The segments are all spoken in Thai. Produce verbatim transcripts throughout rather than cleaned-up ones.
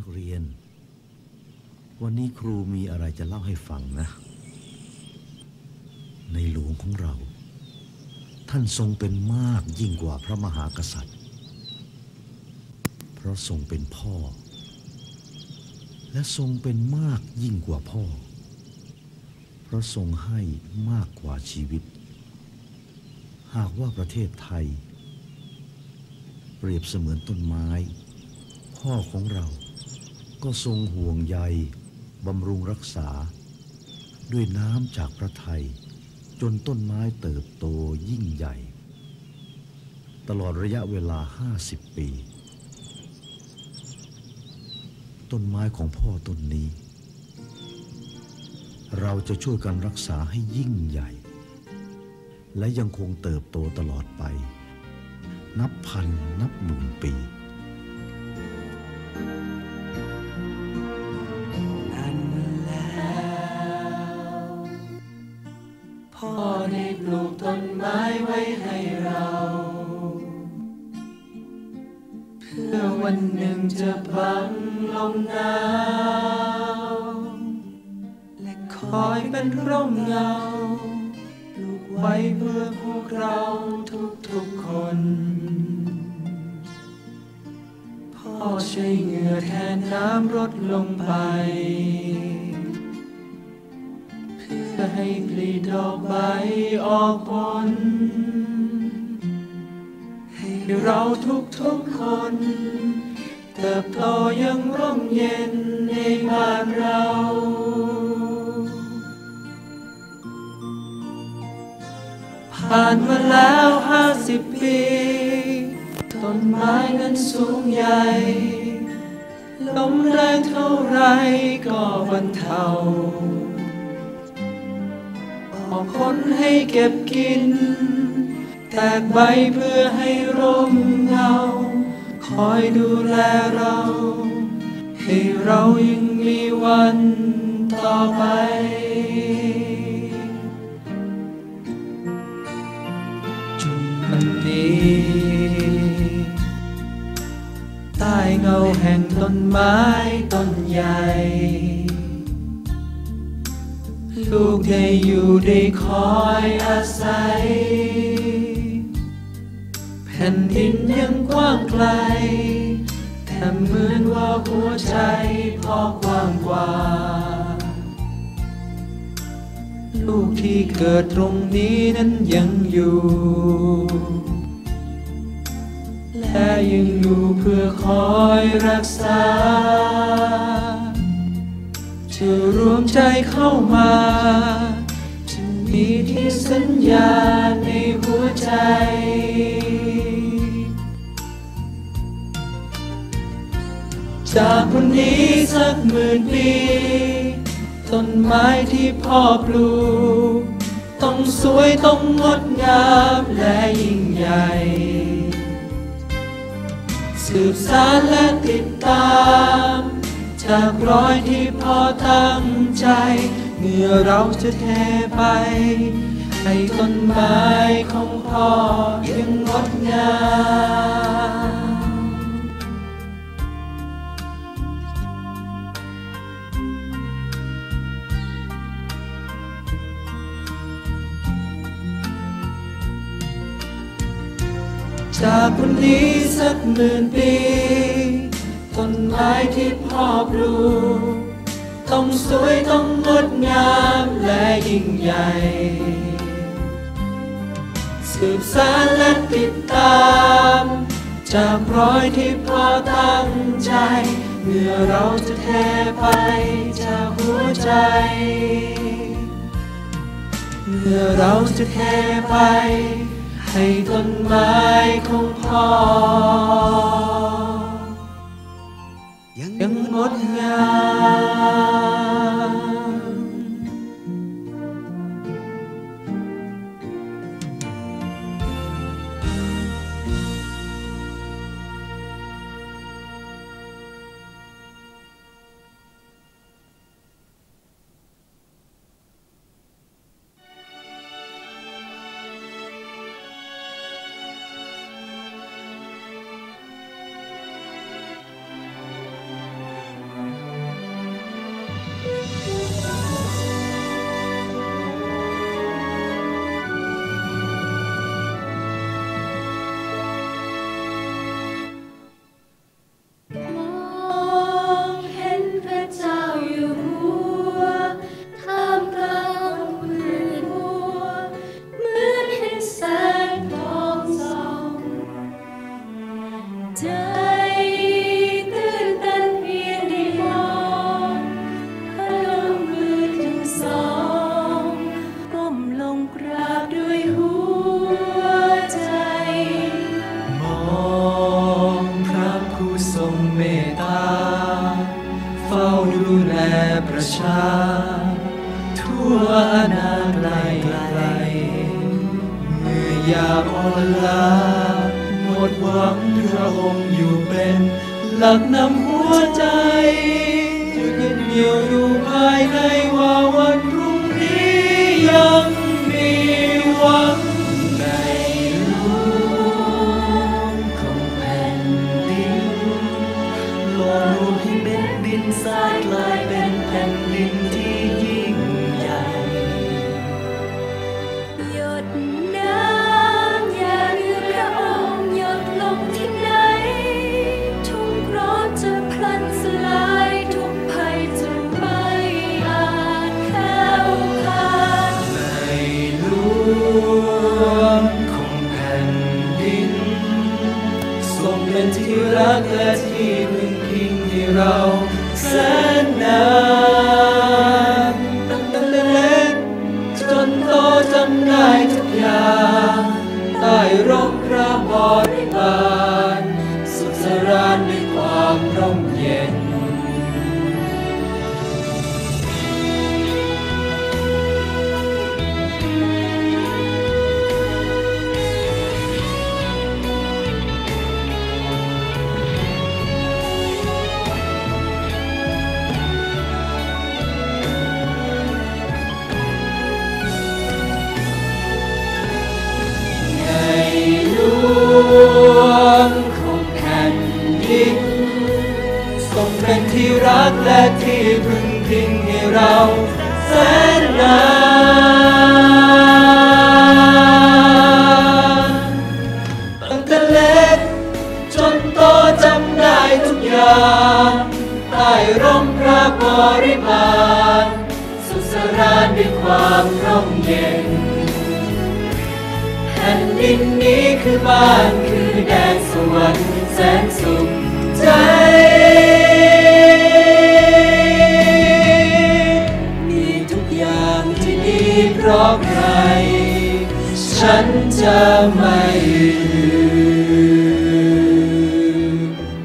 นักเรียนวันนี้ครูมีอะไรจะเล่าให้ฟังนะในหลวงของเราท่านทรงเป็นมากยิ่งกว่าพระมหากษัตริย์เพราะทรงเป็นพ่อและทรงเป็นมากยิ่งกว่าพ่อเพราะทรงให้มากกว่าชีวิตหากว่าประเทศไทยเปรียบเสมือนต้นไม้พ่อของเราก็ทรงห่วงใยบำรุงรักษาด้วยน้ำจากพระทัยจนต้นไม้เติบโตยิ่งใหญ่ตลอดระยะเวลาห้าสิบปีต้นไม้ของพ่อต้นนี้เราจะช่วยกันรักษาให้ยิ่งใหญ่และยังคงเติบโตตลอดไปนับพันนับหมื่นปีนั่นแล้วพ่อได้ปลูกต้นไม้ไว้ให้เราเพื่อวันหนึ่งจะบังลมหนาวและคอยเป็นร่มเงาปลูกไว้เพื่อพวกเราทุกๆคนพ่อใช้เหงื่อแทนน้ำรดลงไปเพื่อให้ปลีดอกใบออกผลให้เราทุกๆคนเติบโตยังร่มเย็นในบ้านเราผ่านมาแล้วห้าสิบปีต้นไม้นั้นสูงใหญ่ลมแรงเท่าไรก็บรรเทาออกผลให้เก็บกินแตกใบเพื่อให้ร่มเงาคอยดูแลเราให้เรายังมีวันต่อไปจนวันนี้ใต้เงาแห่งต้นไม้ต้นใหญ่ลูกได้อยู่ได้คอยอาศัยแผ่นดินยังกว้างไกลแต่เหมือนว่าหัวใจพ่อกว้างกว่าลูกที่เกิดตรงนี้นั้นยังอยู่และยังอยู่เพื่อคอยรักษาจะรวมใจเข้ามาจะมีที่สัญญาในหัวใจจากวันนี้สักหมื่นปีต้นไม้ที่พ่อปลูกต้องสวยต้องงดงามและยิ่งใหญ่สืบสานและติดตามจากรอยที่พ่อตั้งใจเมื่อเราจะเทไปให้ต้นไม้ของพ่อยังงดงามจากวันนี้สักหมื่นปีต้นไม้ที่พ่อปลูกต้องสวยต้องงดงามและยิ่งใหญ่สืบสานและติดตามจากรอยที่พ่อตั้งใจเมื่อเราจะเทไปจากหัวใจเมื่อเราจะเทไปให้ต้นไม้ของพ่อยังงดงามงเมตตาเฝ้าดูแลประชาทั่วอาณาไกลไกลเมื่อยามอ่อนล้าหมดหวังพระองค์อยู่เป็นหลักนำหัวใจยึดเหนี่ยวอยู่ภายในว่าวันพรุ่งนี้ยังมีหวังในหลวงของแผ่นดินหล่อรวมให้เม็ดดินทรายกลายเป็นแผ่นดินที่ยิ่งใหญ่หยดน้ำอย่าเรือพระองค์หยดลงที่ไหนทุ่งร้อนจะพลันสลายทุกภัยจะไม่อาจแผ่วพรานในหลวงของแผ่นดินทรงเป็นที่รักและที่พึ่งพิงให้เราแสนนานตั้งแต่เล็กจนโตจำได้ทุกอย่างใต้ร่มพระบริบาลสุขสรานด้วยความร่มเย็นของแผ่นดินทรงเป็นที่รักและที่พึ่งพิงให้เราแสนนานตั้งแต่เล็กจนโตจำได้ทุกอย่างใต้ร่มพระบริบาลสุขสรานด้วยความร่มเย็นแผ่นดินนี้คือบ้านคือแดนสวรรค์แสนสุขใจมีทุกอย่างที่ดีเพราะใครฉันจะไม่ลืม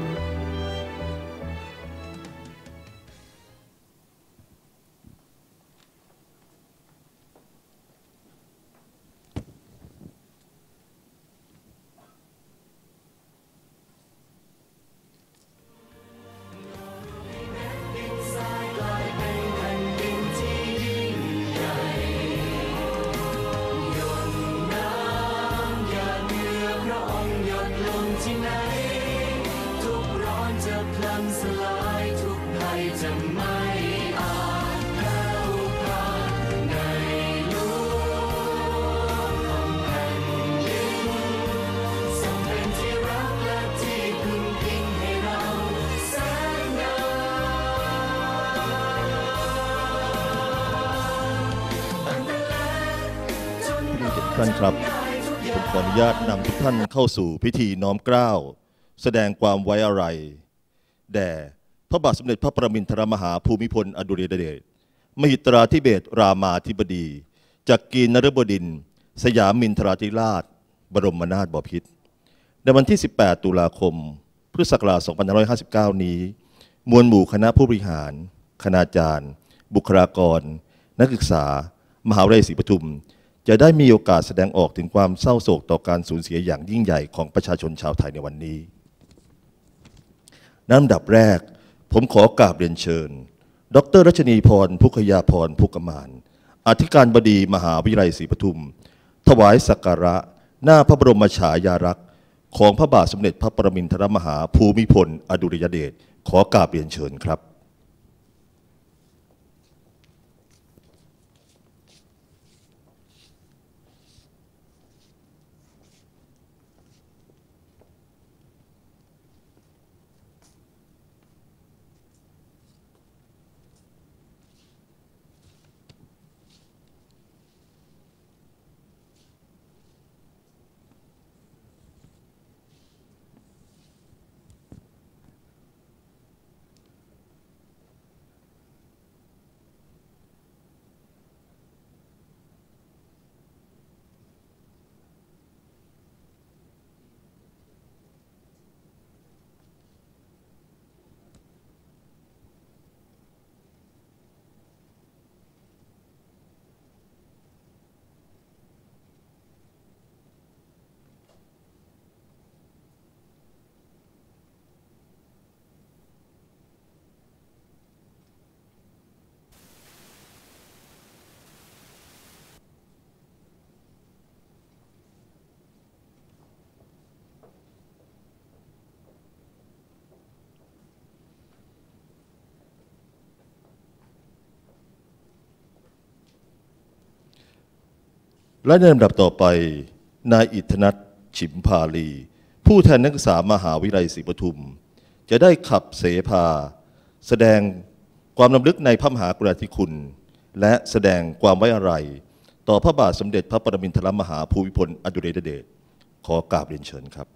ท่านครับผมขออนุญาตนำทุกท่านเข้าสู่พิธีน้อมเกล้าแสดงความไว้อาลัยแด่พระบาทสมเด็จพระปรมินทรมหาภูมิพลอดุลยเดชมหิตราธิเบศรรามาธิบดีจักรีนฤบดินทร์สยามมินทราธิราชบรมนาถบพิตรในวันที่สิบแปดตุลาคมพุทธศักราชสองพันห้าร้อยห้าสิบเก้านี้มวลหมู่คณะผู้บริหารคณาจารย์บุคลากรนักศึกษามหาวิทยาลัยศรีปทุมจะได้มีโอกาสแสดงออกถึงความเศร้าโศกต่อการสูญเสียอย่างยิ่งใหญ่ของประชาชนชาวไทยในวันนี้ลำดับแรกผมขอกราบเรียนเชิญดรรัชนีพรพุกยาพรพุกมานอธิการบดีมหาวิทยาลัยศรีปทุมถวายสักการะหน้าพระบรมฉายาลักษณ์ของพระบาทสมเด็จพระปรมินทรมหาภูมิพลอดุลยเดชขอกราบเรียนเชิญครับและในลำดับต่อไปนายอิทธนัทฉิมพาลี ผู้แทนนักศึกษามหาวิทยาลัยศรีปทุมจะได้ขับเสภาแสดงความรำลึกในพระมหากรุณาธิคุณและแสดงความไว้อาลัยต่อพระบาทสมเด็จพระปรมินทรมหาภูมิพลอดุลยเดชขอกราบเรียนเชิญครับ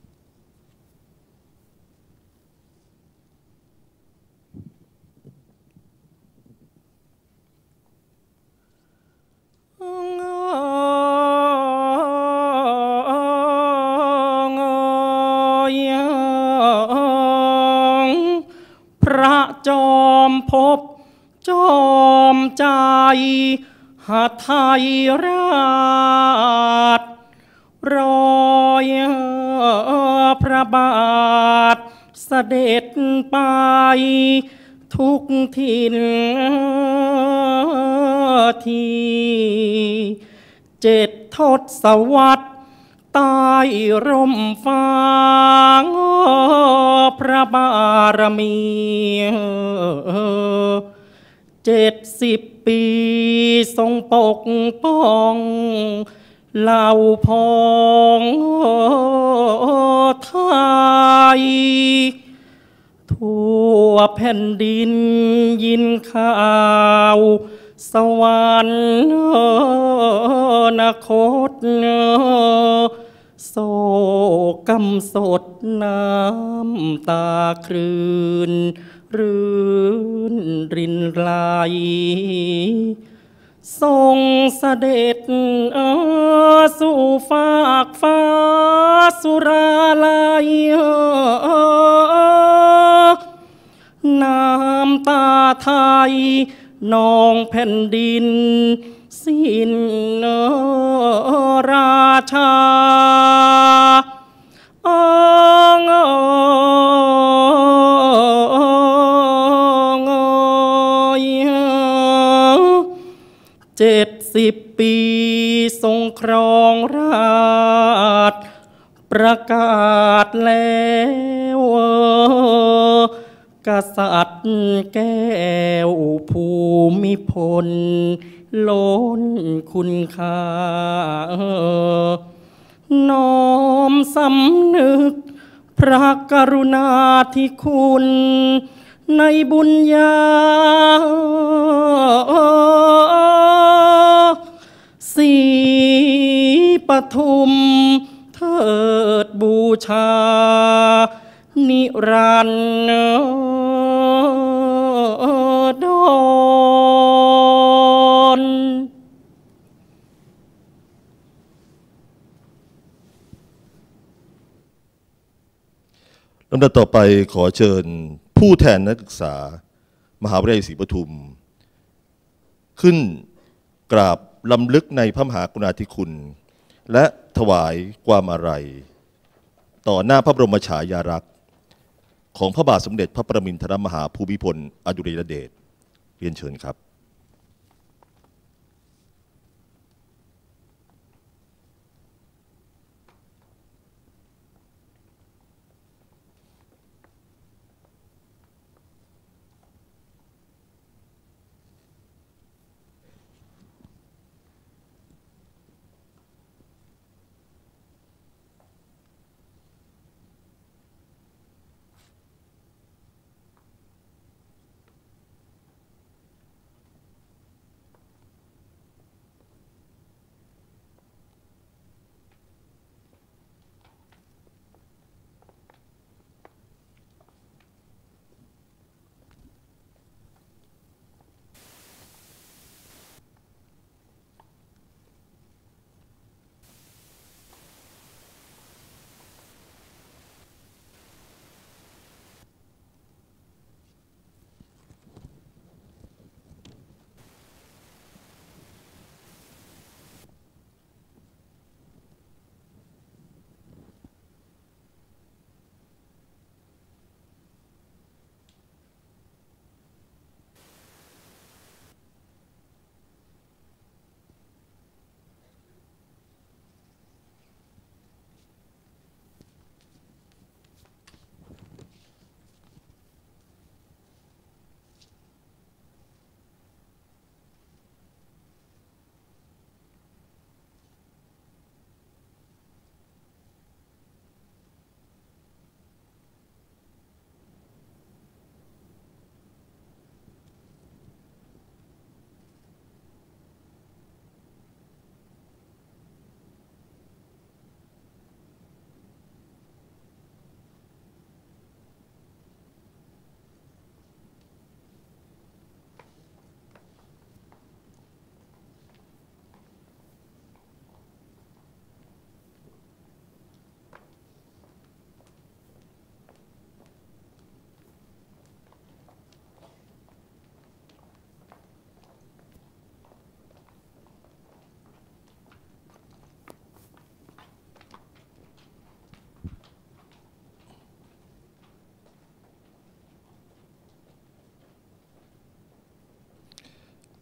พระจอมภพจอมใจหไทยราชรอยพระบาทเสด็จไปทุกทินทีเจ็ดทศวรรษใต้ร่มฟ้าพระบารมีเจ็ดสิบปีทรงปกป้องเหล่าพ้องไทยทั่วแผ่นดินยินข่าวสวรรคตโศกำสดน้ำตาคลื่นรื่นรินไหลทรงเสด็จสู่ฟากฟ้าสุราลัยน้ำตาไทยนองแผ่นดินสิ้นราชาเจ็ดสิบปีทรงครองราชย์ประกาศแล้วกษัตริย์แก้วภูมิพลล้นคุณค่าน้อมสำนึกพระกรุณาธิคุณในบุญญาศรีปทุมเถิดบูชานิรันดรลำดับต่อไปขอเชิญผู้แทนนักศึกษามหาวิทยาลัยศรีปทุมขึ้นกราบลำลึกในพระมหากรุณาธิคุณและถวายความอาลัยต่อหน้าพระบรมฉายาลักษณ์ของพระบาทสมเด็จพระปรมินทรมหาภูมิพลอดุลยเดชเรียนเชิญครับ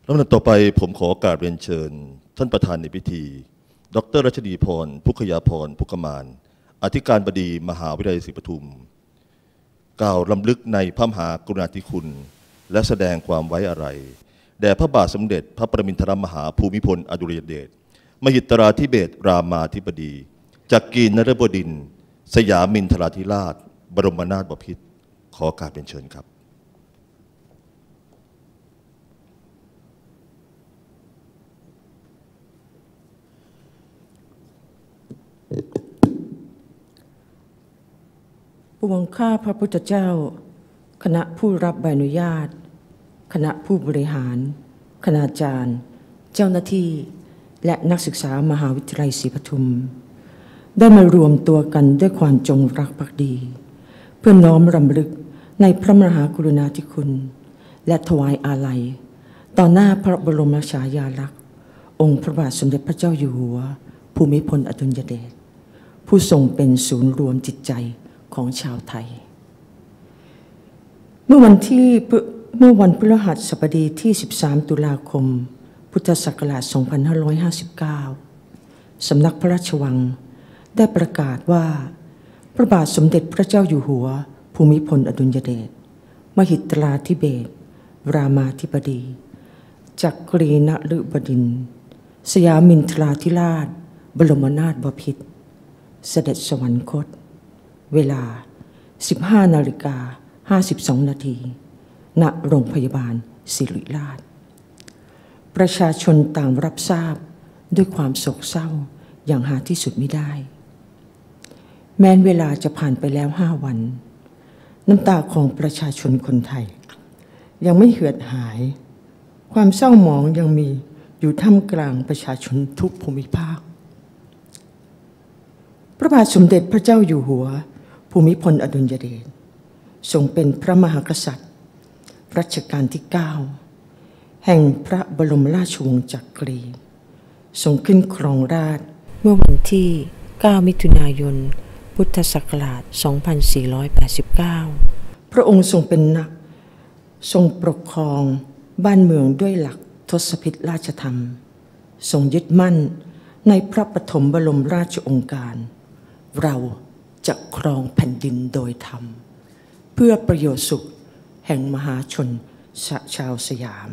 ลำดับต่อไปผมขอโอกราบเรียนเชิญท่านประธานในพิธีดรรัชดีพรพุกขยาพรพุกขมานอธิการบดีมหาวิทยาลัยศรีปทุมกล่าวรำลึกในพระมหากรุณาธิคุณและแสดงความไว้อาลัยแด่พระบาทสมเด็จพระปรมินทรมหาภูมิพลอดุลยเดชมหิตราธิเบศรามาธิบดีจักรีนฤบดินทร์สยามินทราธิราชบรมนาถบพิตรขอโอกาสเป็นเชิญครับปวงข้าพระพุทธเจ้าคณะผู้รับใบอนุญาตคณะผู้บริหารคณาจารย์เจ้าหน้าที่และนักศึกษามหาวิทยาลัยศรีปทุมได้มารวมตัวกันด้วยความจงรักภักดีเพื่อน้อมรำลึกในพระมหากรุณาธิคุณและถวายอาลัยต่อหน้าพระบรมฉายาลักษณ์องค์พระบาทสมเด็จพระเจ้าอยู่หัวภูมิพลอดุลยเดชผู้ทรงเป็นศูนย์รวมจิตใจของชาวไทยเมื่อวันที่เมื่อวันพฤหัสบดีที่สิบสามตุลาคมพุทธศักราชสองพันห้าร้อยห้าสิบเก้าสำนักพระราชวังได้ประกาศว่าพระบาทสมเด็จพระเจ้าอยู่หัวภูมิพลอดุลยเดชมหิตราธิเบศรามาธิบดีจักรีนฤบดินทร์สยามินทราธิราชบรมนาถบพิตรเสด็จสวรรคตเวลา สิบห้านาฬิกาห้าสิบสองนาทีณโรงพยาบาลศิริราชประชาชนต่างรับทราบด้วยความโศกเศร้าอย่างหาที่สุดมิได้ แม้นเวลาจะผ่านไปแล้วห้าวันน้ำตาของประชาชนคนไทยยังไม่เหือดหายความเศร้าหมองยังมีอยู่ท่ามกลางประชาชนทุกภูมิภาคพระบาทสมเด็จพระเจ้าอยู่หัวภูมิพลอดุลยเดชทรงเป็นพระมหากษัตริย์รัชกาลที่เก้าแห่งพระบรมราชวงศ์จักรีทรงขึ้นครองราชย์เมื่อวันที่เก้ามิถุนายนพุทธศักราชสองพันสี่ร้อยแปดสิบเก้าพระองค์ทรงเป็นนักทรงปกครองบ้านเมืองด้วยหลักทศพิธราชธรรมทรงยึดมั่นในพระปฐมบรมราชโองการเราจะครองแผ่นดินโดยธรรมเพื่อประโยชน์สุขแห่งมหาชนชาวสยาม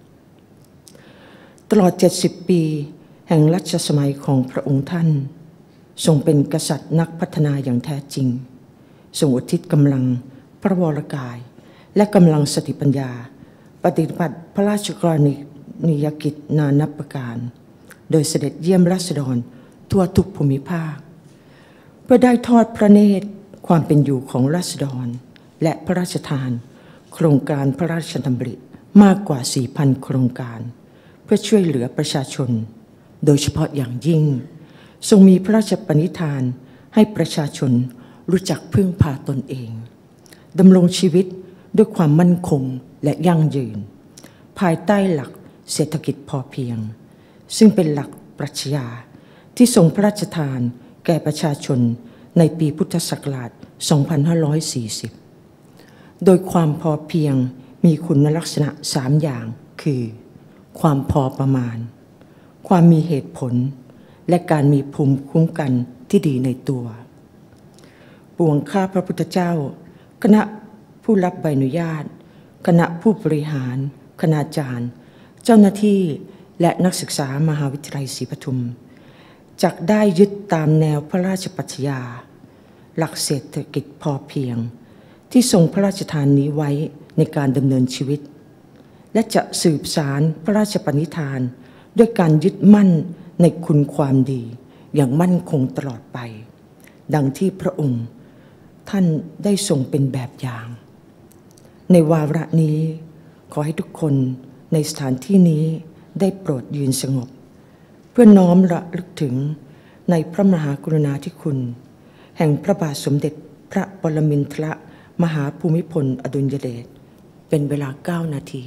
ตลอดเจ็ดสิบปีแห่งรัชสมัยของพระองค์ท่านทรงเป็นกษัตริย์นักพัฒนาอย่างแท้จริงทรงอุทิศกำลังพระวรกายและกำลังสติปัญญาปฏิบัติพระราชกรณียกิจนานับประการโดยเสด็จเยี่ยมราษฎรทั่วทุกภูมิภาคเพื่อได้ทอดพระเนตรความเป็นอยู่ของราษฎรและพระราชทานโครงการพระราชดำริมากกว่า สี่พัน โครงการเพื่อช่วยเหลือประชาชนโดยเฉพาะอย่างยิ่งทรงมีพระราชปณิธานให้ประชาชนรู้จักพึ่งพาตนเองดำรงชีวิตด้วยความมั่นคงและยั่งยืนภายใต้หลักเศรษฐกิจพอเพียงซึ่งเป็นหลักปรัชญาที่ทรงพระราชทานแก่ประชาชนในปีพุทธศักราช สองพันห้าร้อยสี่สิบ โดยความพอเพียงมีคุณลักษณะสามอย่างคือความพอประมาณความมีเหตุผลและการมีภูมิคุ้มกันที่ดีในตัวปวงข้าพระพุทธเจ้าคณะผู้รับใบอนุญาตคณะผู้บริหารคณาจารย์เจ้าหน้าที่และนักศึกษามหาวิทยาลัยศรีปทุมจักได้ยึดตามแนวพระราชปรัชญาหลักเศรษฐกิจพอเพียงที่ทรงพระราชทานนี้ไว้ในการดำเนินชีวิตและจะสืบสารพระราชปณิธานด้วยการยึดมั่นในคุณความดีอย่างมั่นคงตลอดไปดังที่พระองค์ท่านได้ทรงเป็นแบบอย่างในวาระนี้ขอให้ทุกคนในสถานที่นี้ได้โปรดยืนสงบเพื่อน้อมระลึกถึงในพระมหากรุณาธิคุณแห่งพระบาทสมเด็จพระปรมินทรมหาภูมิพลอดุลยเดชเป็นเวลาเก้านาที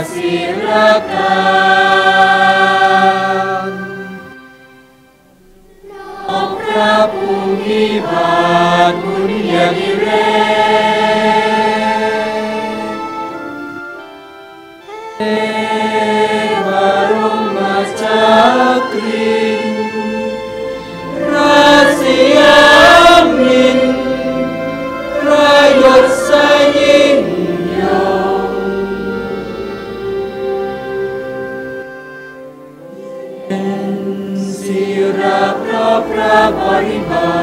ศิรการน้อมพระภูมิบาทบุญญาธิเรศเอวรมจักรินราชยามินพระยศยิ่งยงเป็นศิระเพราะพระบริบา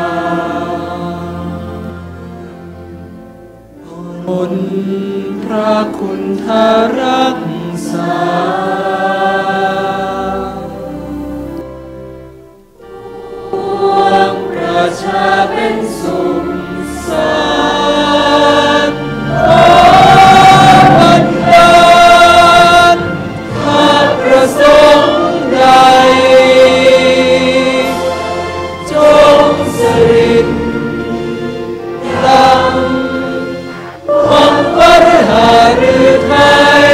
ลผลพระคุณทารักษาปวงประชาเป็นสุขสันต์ขอบันดาลพระประสงค์ใดจงสริดดังหวังพระหฤทัย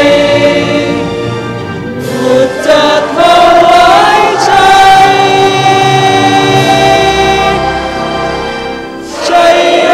สุดจะถวายชัยชัยโย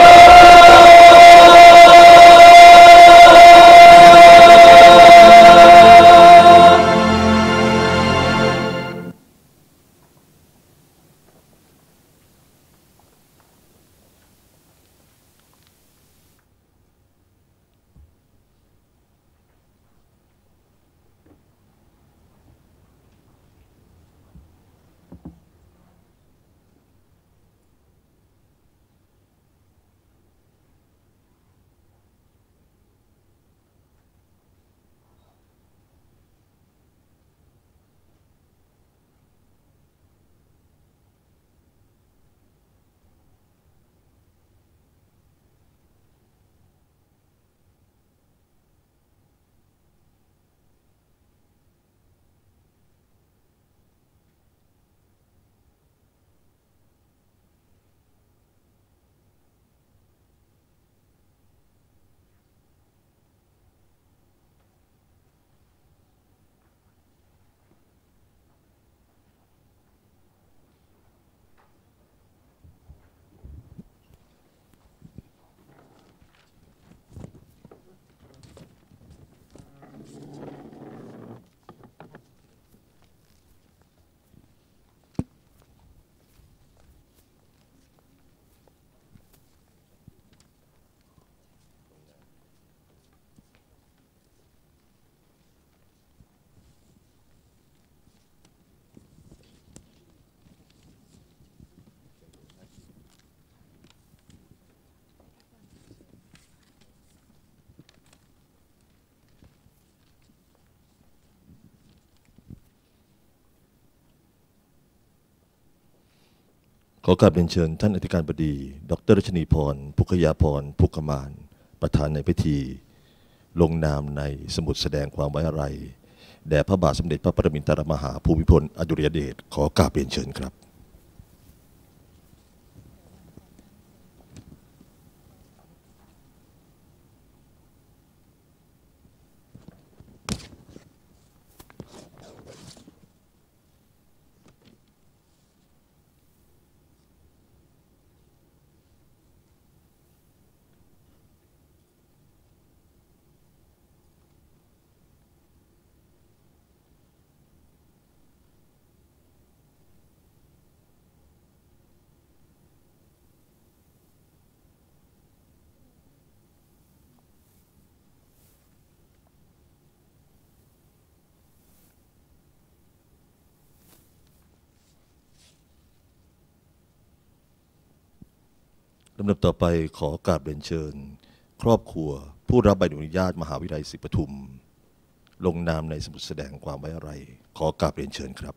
ขอกราบเรียนเชิญท่านอธิการบดี ดร.รัชนีพร พุกยาพร พุกมาน ประธานในพิธี ลงนามในสมุดแสดงความไว้อาลัยแด่พระบาทสมเด็จพระปรมินทรมหาภูมิพลอดุลยเดชขอกราบเรียนเชิญครับลำดับต่อไปขอกราบเรียนเชิญครอบครัวผู้รับใบอนุญาตมหาวิทยาลัยศรีปทุมลงนามในสมุดแสดงความไว้อาลัยขอกราบเรียนเชิญครับ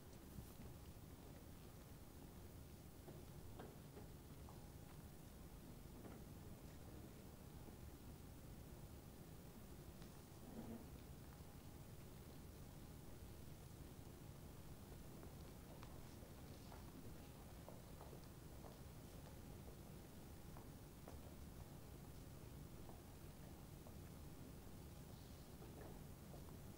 ข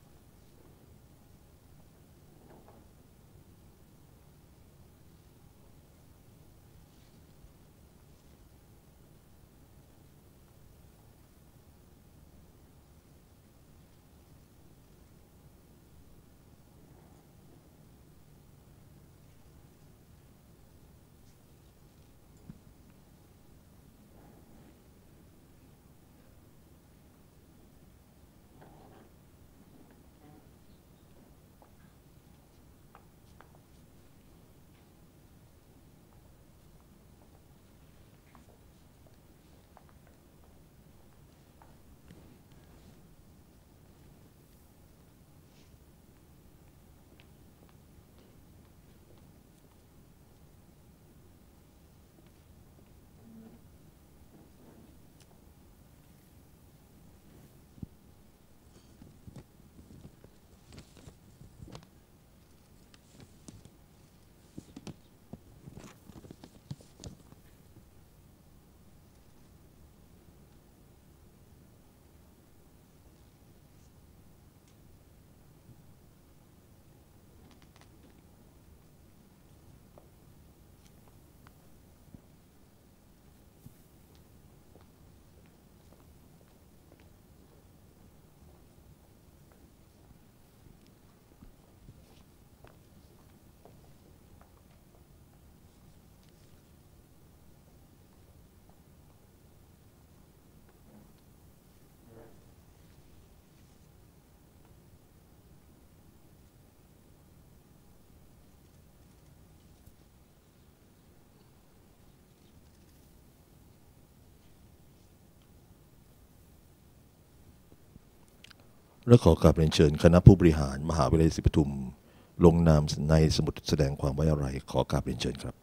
และขอกราบเรียนเชิญคณะผู้บริหารมหาวิทยาลัยศรีปทุมลงนามในสมุดแสดงความไว้อาลัยขอกราบเรียนเชิญครับ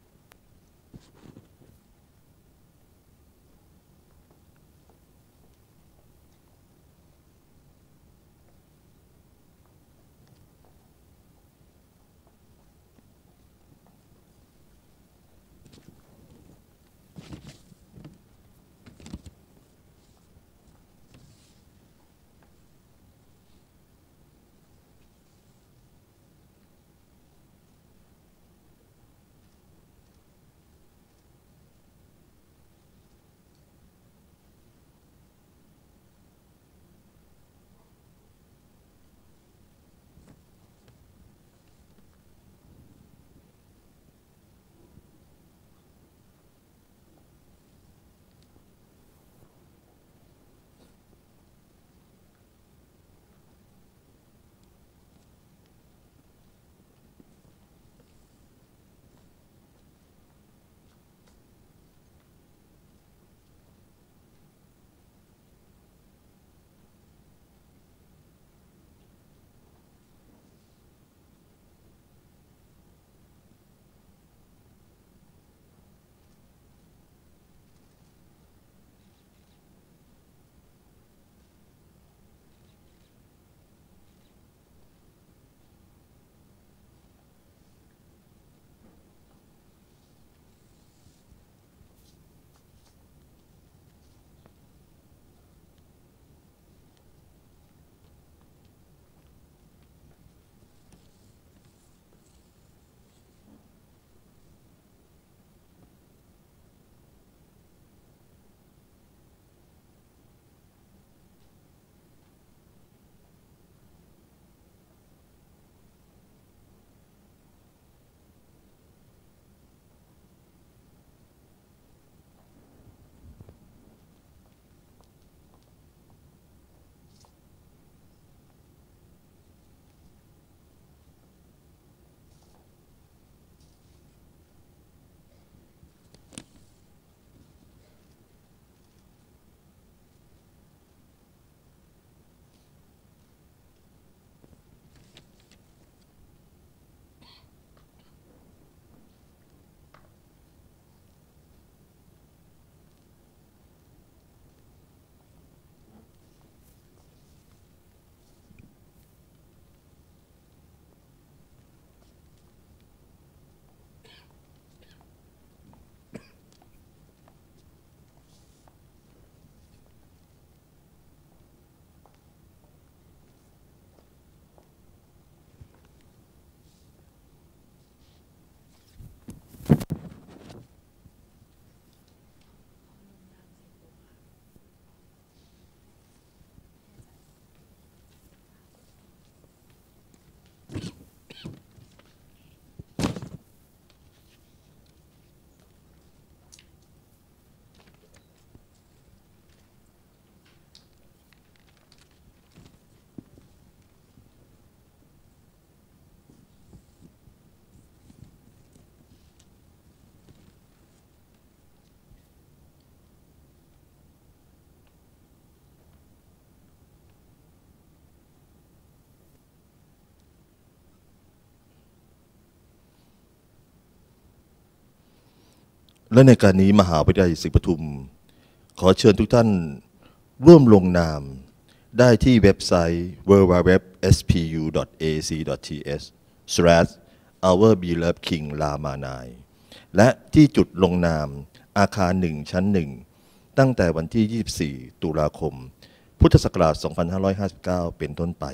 และในการนี้มหาวิทยาลัยศรีปทุมขอเชิญทุกท่านร่วมลงนามได้ที่เว็บไซต์ ดับเบิลยู ดับเบิลยู ดับเบิลยู ดอท เอส พี ยู ดอท เอ ซี ดอท ที เอส สแลช our beloved king ลามา ไนน์ และที่จุดลงนามอาคารหนึ่งชั้นหนึ่งตั้งแต่วันที่ยี่สิบสี่ตุลาคมพุทธศักราชสองพันห้าร้อยห้าสิบเก้าเป็นต้นไป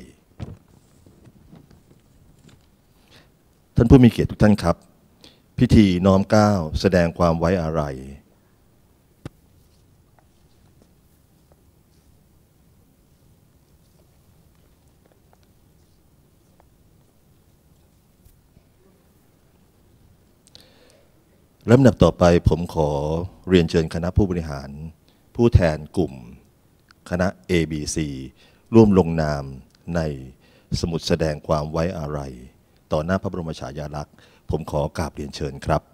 ท่านผู้มีเกียรติทุกท่านครับพิธีน้อมเกล้าแสดงความไว้อาลัยลำดับต่อไปผมขอเรียนเชิญคณะผู้บริหารผู้แทนกลุ่มคณะ เอ บี ซี ร่วมลงนามในสมุดแสดงความไว้อาลัยต่อหน้าพระบรมฉายาลักษณ์ผมขอกราบเรียนเชิญครับ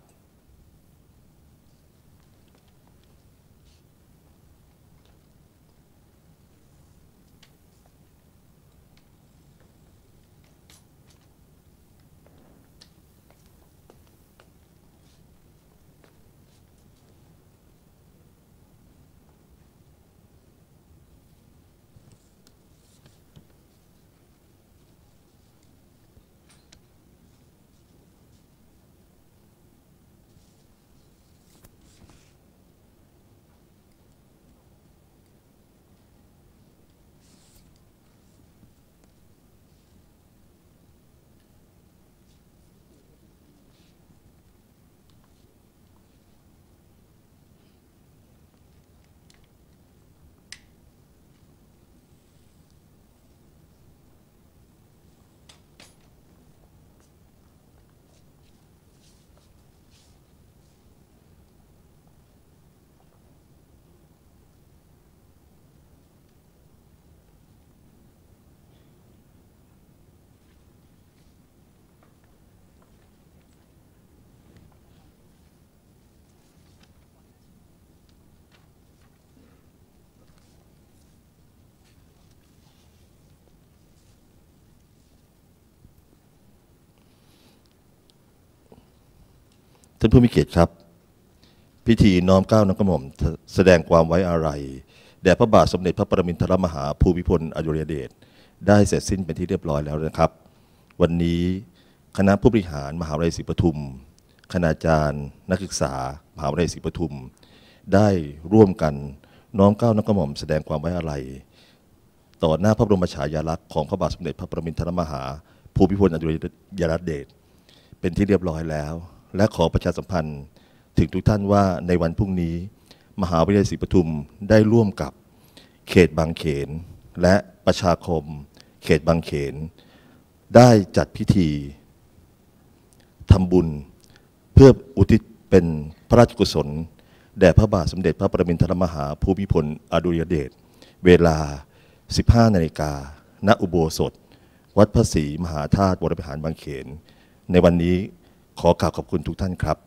ท่านผู้มีเกียรติครับพิธีน้อมเกล้าน้อมกระหม่อมแสดงความไว้อาลัยแด่พระบาทสมเด็จพระปรมินทรมหาภูมิพลอดุลยเดชได้เสร็จสิ้นเป็นที่เรียบร้อยแล้วนะครับวันนี้คณะผู้บริหารมหาวิทยาลัยศรีปทุมคณาจารย์นักศึกษามหาวิทยาลัยศรีปทุมได้ร่วมกันน้อมเกล้าน้อมกระหม่อมแสดงความไว้อาลัยต่อหน้าพระบรมฉายาลักษณ์ของพระบาทสมเด็จพระปรมินทรมหาภูมิพลอดุลยเดชเป็นที่เรียบร้อยแล้วและขอประชาสัมพันธ์ถึงทุกท่านว่าในวันพรุ่งนี้มหาวิทยาลัยศรีปทุมได้ร่วมกับเขตบางเขนและประชาคมเขตบางเขนได้จัดพิธีทำบุญเพื่ออุทิศเป็นพระราชกุศลแด่พระบาทสมเด็จพระปรมินทรมหาภูมิพลอดุลยเดชเวลา สิบห้านาฬิกา ณ อุโบสถวัดพระศรีมหาธาตุวรวิหารบางเขนในวันนี้ขอกราบขอบคุณทุกท่านครับ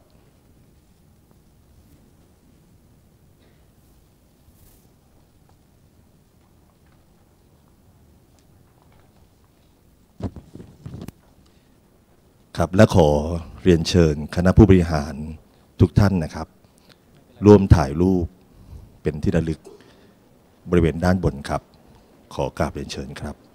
ครับและขอเรียนเชิญคณะผู้บริหารทุกท่านนะครับร่วมถ่ายรูปเป็นที่ระลึกบริเวณด้านบนครับขอกราบเรียนเชิญครับ